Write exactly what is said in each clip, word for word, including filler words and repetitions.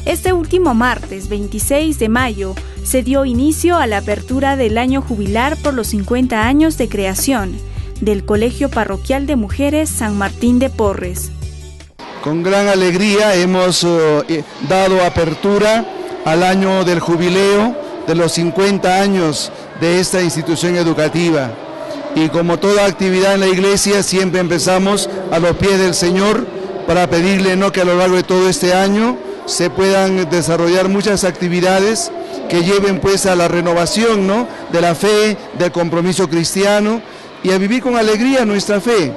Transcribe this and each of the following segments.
Este último martes veintiséis de mayo se dio inicio a la apertura del año jubilar por los cincuenta años de creación del Colegio Parroquial de Mujeres San Martín de Porres. Con gran alegría hemos uh, dado apertura al año del jubileo de los cincuenta años de esta institución educativa. Y como toda actividad en la iglesia, siempre empezamos a los pies del Señor para pedirle, ¿no?, que a lo largo de todo este año se puedan desarrollar muchas actividades que lleven pues a la renovación, ¿no?, de la fe, del compromiso cristiano y a vivir con alegría nuestra fe.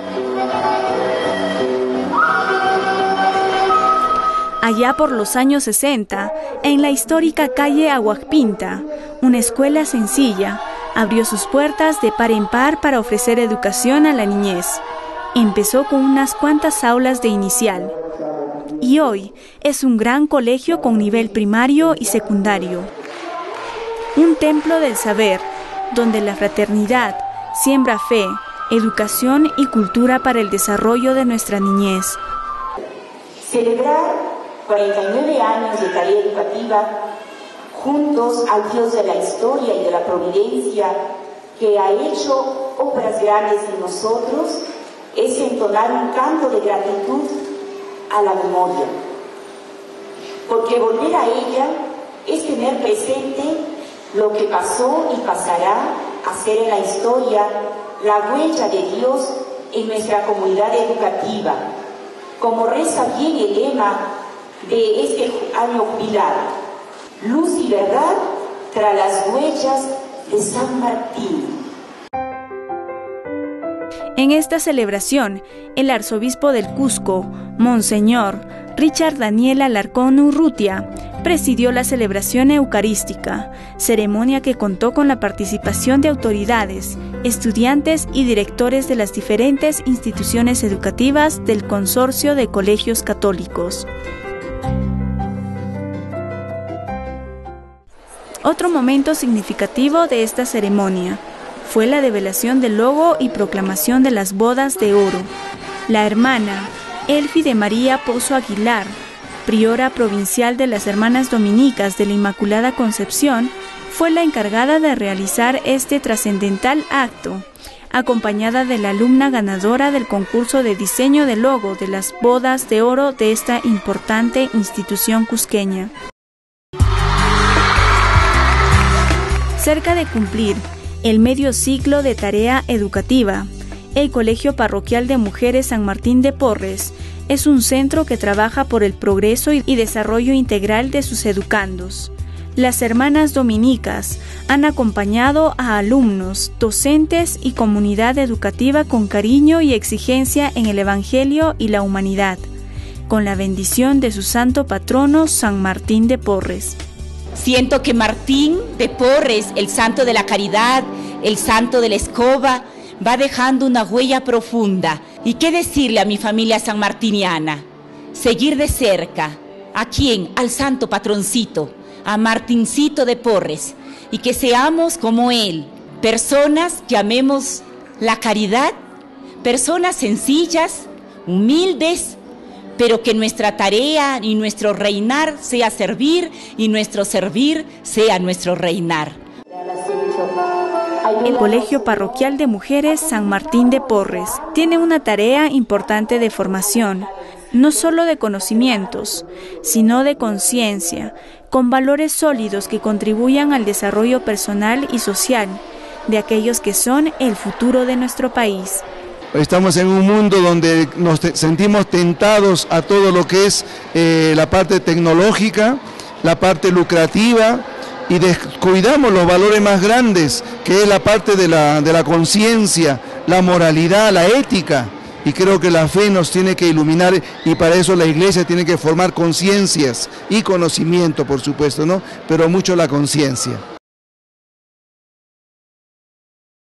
Allá por los años sesenta, en la histórica calle Aguajpinta, una escuela sencilla abrió sus puertas de par en par para ofrecer educación a la niñez. Empezó con unas cuantas aulas de inicial y hoy es un gran colegio con nivel primario y secundario. Un templo del saber, donde la fraternidad siembra fe, educación y cultura para el desarrollo de nuestra niñez. Celebrar cuarenta y nueve años de tarea educativa juntos al Dios de la historia y de la providencia que ha hecho obras grandes en nosotros es entonar un canto de gratitud a la memoria, porque volver a ella es tener presente lo que pasó y pasará a ser en la historia la huella de Dios en nuestra comunidad educativa, como reza bien el lema de este año jubilar: luz y verdad tras las huellas de San Martín. En esta celebración, el arzobispo del Cusco, Monseñor Richard Daniel Alarcón Urrutia, presidió la celebración eucarística, ceremonia que contó con la participación de autoridades, estudiantes y directores de las diferentes instituciones educativas del Consorcio de Colegios Católicos. Otro momento significativo de esta ceremonia fue la develación del logo y proclamación de las bodas de oro. La hermana Elfi de María Pozo Aguilar, priora provincial de las Hermanas Dominicas de la Inmaculada Concepción, fue la encargada de realizar este trascendental acto, acompañada de la alumna ganadora del concurso de diseño de logo de las bodas de oro de esta importante institución cusqueña. Cerca de cumplir el medio ciclo de tarea educativa, el Colegio Parroquial de Mujeres San Martín de Porres es un centro que trabaja por el progreso y desarrollo integral de sus educandos. Las hermanas dominicas han acompañado a alumnos, docentes y comunidad educativa con cariño y exigencia en el Evangelio y la humanidad, con la bendición de su santo patrono San Martín de Porres. Siento que Martín de Porres, el santo de la caridad, el santo de la escoba, va dejando una huella profunda. ¿Y qué decirle a mi familia sanmartiniana? Seguir de cerca. ¿A quién? Al santo patroncito, a Martincito de Porres, y que seamos como él, personas que amemos la caridad, personas sencillas, humildes, pero que nuestra tarea y nuestro reinar sea servir y nuestro servir sea nuestro reinar. El Colegio Parroquial de Mujeres San Martín de Porres tiene una tarea importante de formación, no solo de conocimientos, sino de conciencia, con valores sólidos que contribuyan al desarrollo personal y social de aquellos que son el futuro de nuestro país. Estamos en un mundo donde nos te- sentimos tentados a todo lo que es eh, la parte tecnológica, la parte lucrativa, y descuidamos los valores más grandes, que es la parte de la, de la conciencia, la moralidad, la ética. Y creo que la fe nos tiene que iluminar, y para eso la iglesia tiene que formar conciencias y conocimiento, por supuesto, ¿no? Pero mucho la conciencia.